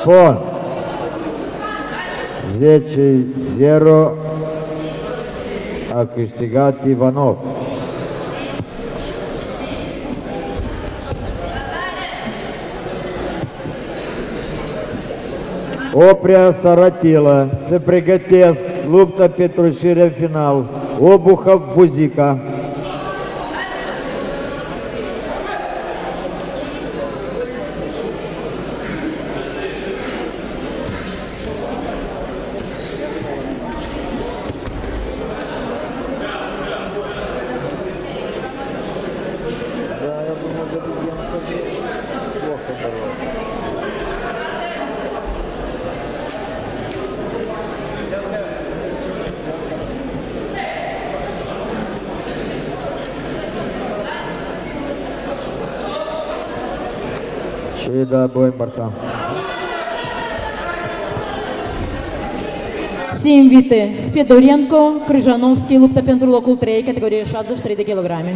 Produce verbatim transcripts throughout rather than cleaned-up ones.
Telefon. zece zero. A câștigat Ivanov. Oprea Saratilă se pregătesc, luptă pentru ieșire în final. Obuhov Buzica. Și da, boi Marta. Все invite Fedorenko, Kryzhanovski, luptă pentru locul trei, categorie șaptezeci și trei de kilograme.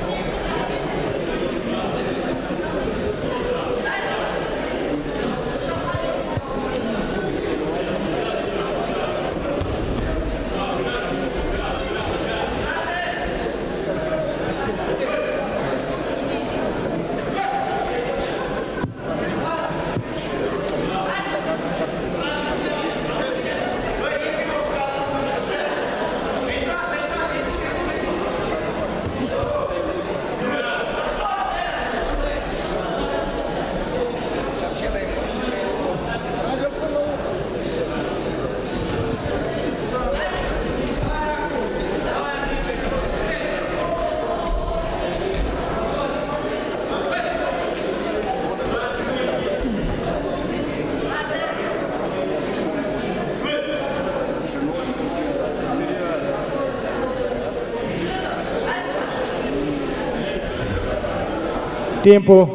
Timpul.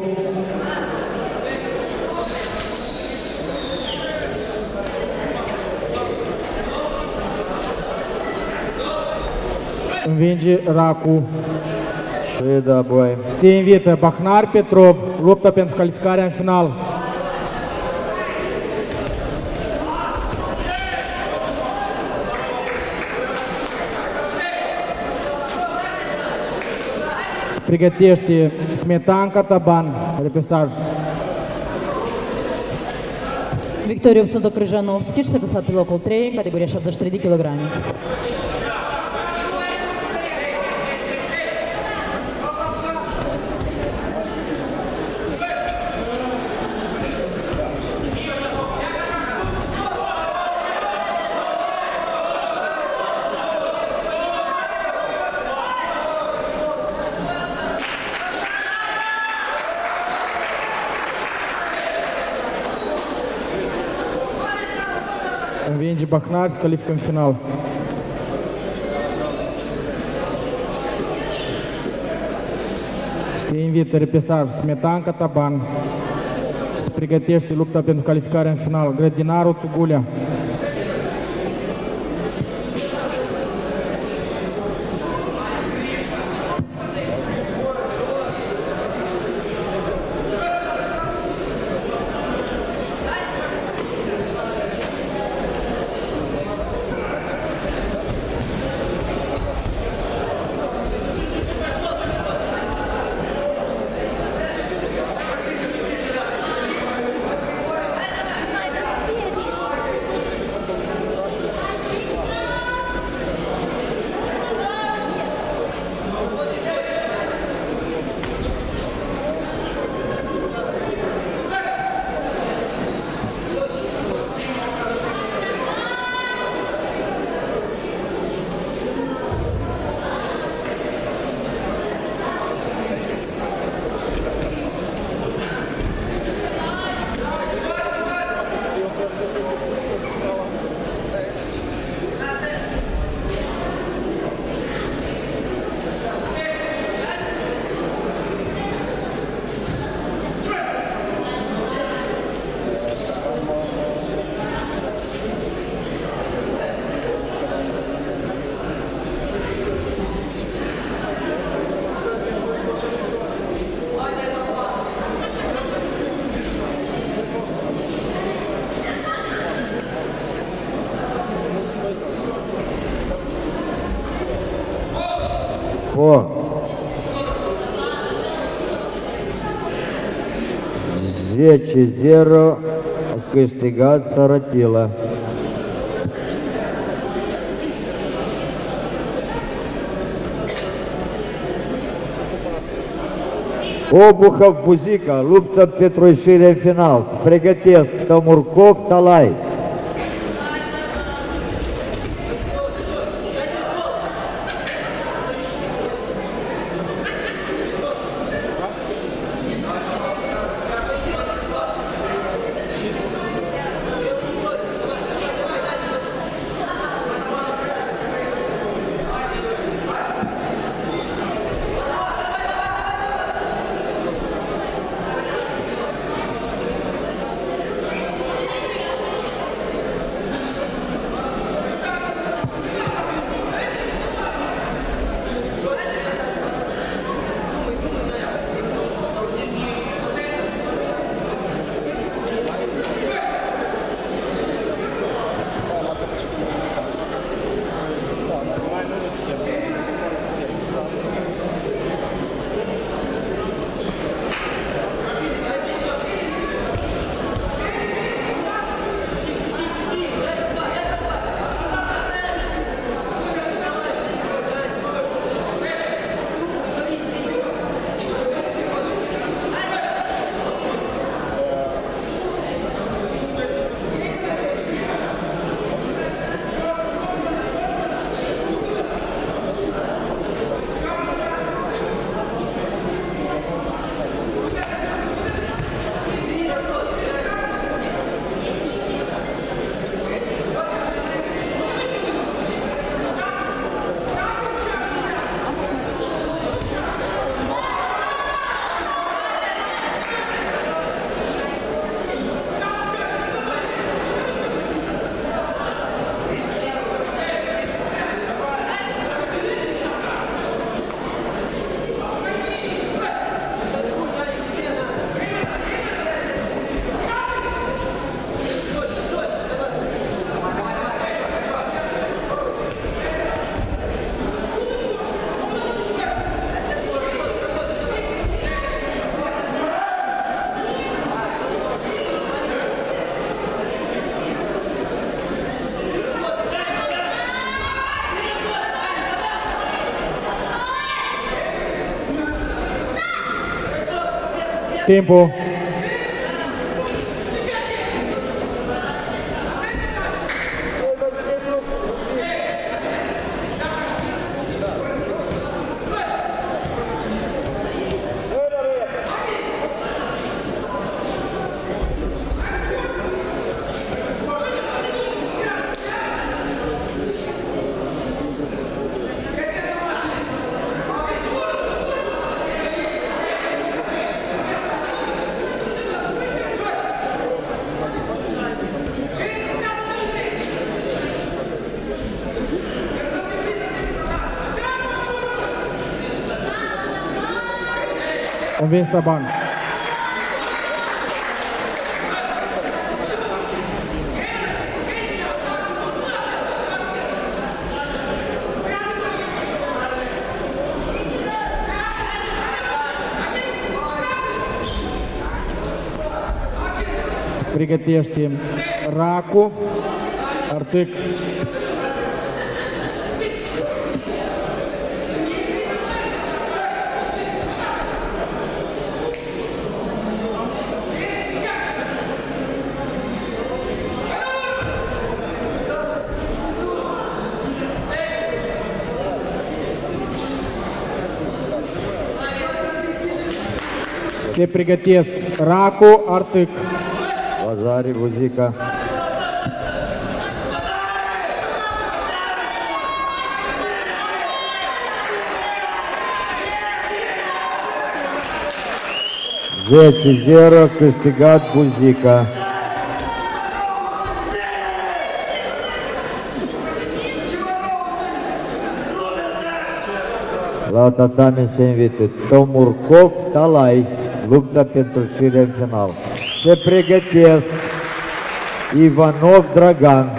Învinge Racu. Și da, boi. Se invită Bahnar Petrov, luptă pentru calificarea în final. Se pregătește Smetanka Taban, repesaj. Victoriu Pțundo Kryzhanovski, și s-a clasat pe locul trei, categoria șaptezeci și trei de kilograme. Învinge Bahnar, se califică în final. Se invită repesaj Smetanka Taban. Se pregătește lupta pentru calificarea în final. Grădinarul Țugulea. Po zece zero a câștigat Sărătilă. Obuhov Buzica luptă pentru ieșire în final. Se pregătesc Tămurcov, Talai. Tiempo. Convins Taban. Pregătește Racu, Artic. Se pregătesc Racu, Artic. Lazari Buzica. zece zero câștigat Buzica. La tatame se invită Tomurcov, Talai, luptă pentru ieșire în final. Se pregătesc Ivanov, Dragan.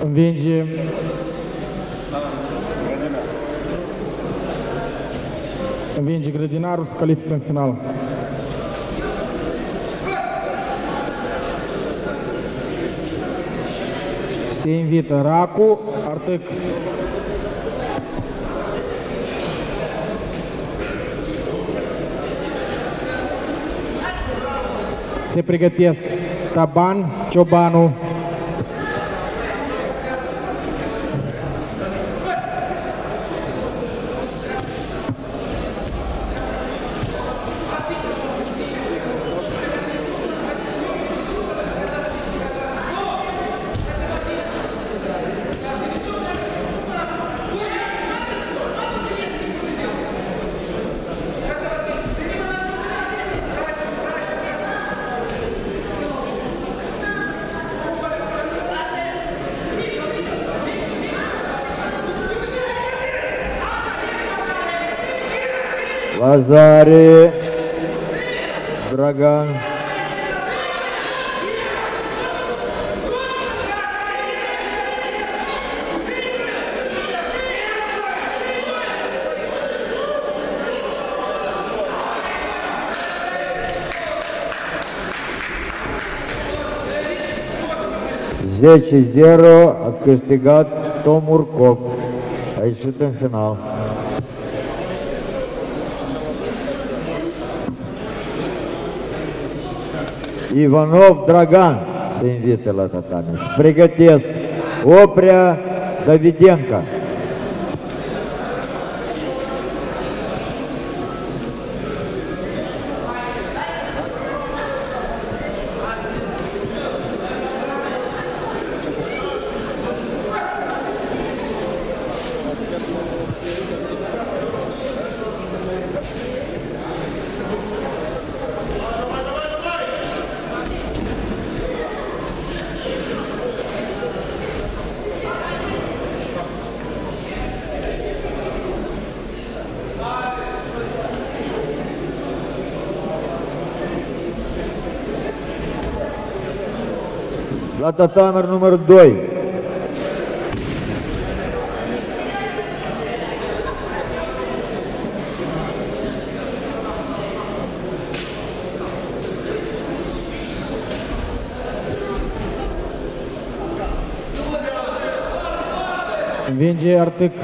Învinge Învinge Grădinarul, se califică în final. Se invită Racu, Artec. Se pregătesc Taban, Ciobanu. Lazare, Dragan. zece zero a câștigat Tomurcov. A ieșit în final. Ivanov Dragan se invită la tatami. Se pregătesc Oprea, Davidenca. La tatamer numărul doi. Învinge Artec.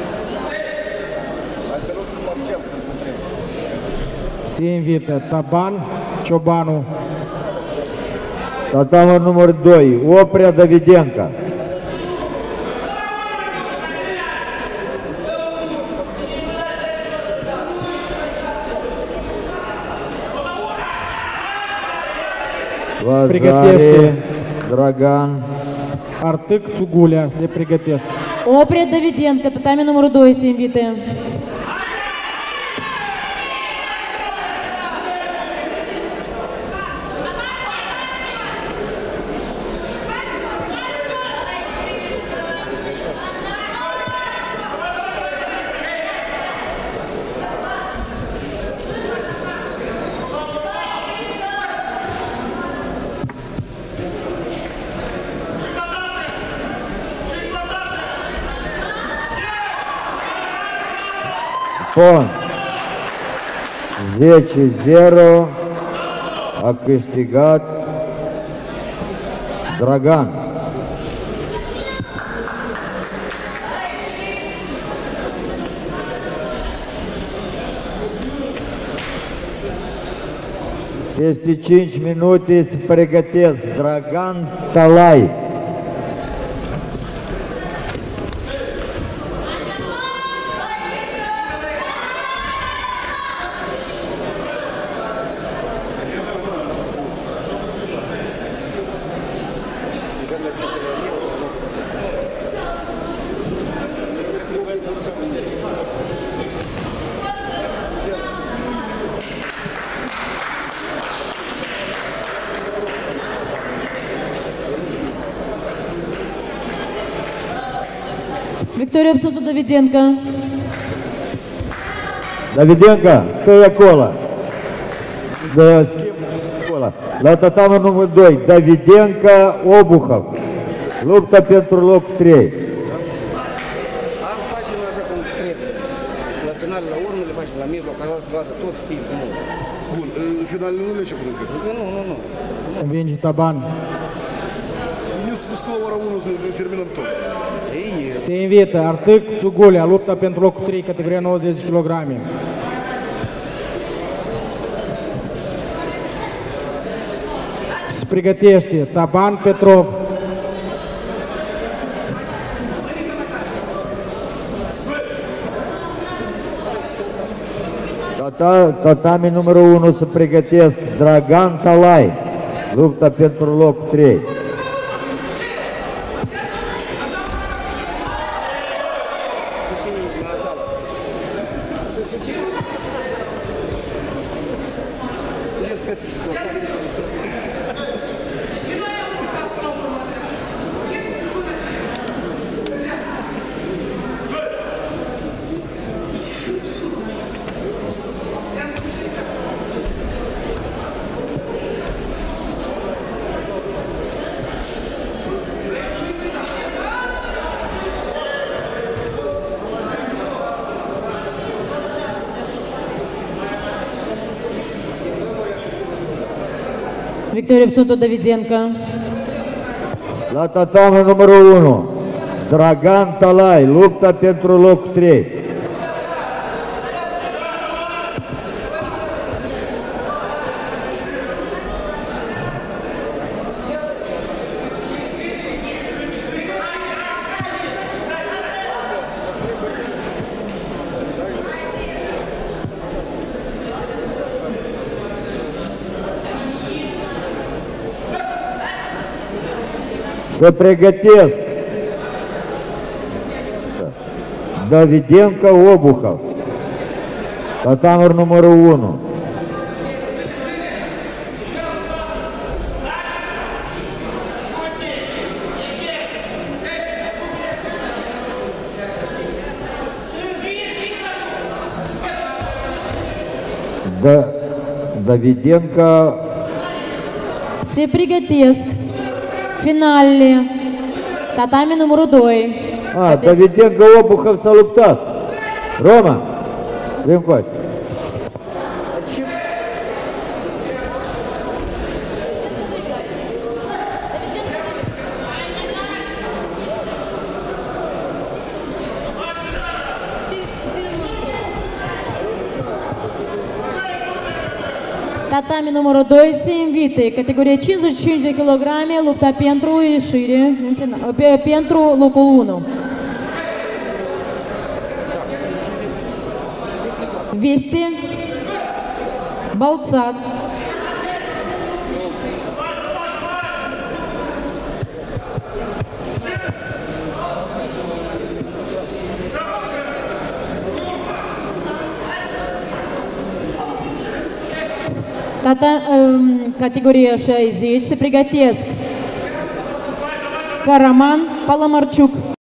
Se invită Taban, Ciobanu. Tatamer numărul doi, Oprea Davidenca. Vazare, Dragan. Artec, Țugulea se pregătesc. Oprea Davidenca, tatami numărul doi se invită. Bun. zece zero a câștigat Dragan. Peste cinci minute se pregătesc Dragan Talai. Victoria Psutu Davidenca. Davidenca, stai acolo. Da, acolo. La tatamer numărul doi, Davidenca Obuhov. luptă pentru loc trei. Azi facem așa cum trebuie. La final, la urmă le facem la mijloc, ca să vadă tot să fie frumos. Bun, în finalele nu le început încă. Încă nu, nu, nu. Învinge Taban. Mi-a spus că la ora unu să terminăm tot. Ei, Se invită Artic Țugulea, lupta pentru locul trei, categoria nouăzeci de kilograme. Se pregătește Taban Petrov. Tata, tatami numărul unu se pregătesc Dragan Talai, lupta pentru loc trei. Victoria Psuto Davidenko. La tatami numărul unu, Dragan Talai, lupta pentru loc trei. Se pregătesc Davidenko Obuhov, tatamul numărul unu. Da, Davidenko. Se pregătesc finalele. Tatami numărul doi. A, Davidenko Obuhov s-a luptat. Roma, vin cu așa. Tatami numărul doi se invită, categoria cincizeci și cinci de kilograme, lupta pentru ieșire, în final, pe, pentru locul unu. Veste Balțat. Tata, um, categoria șaizeci se pregătesc Karaman Palamarciuc.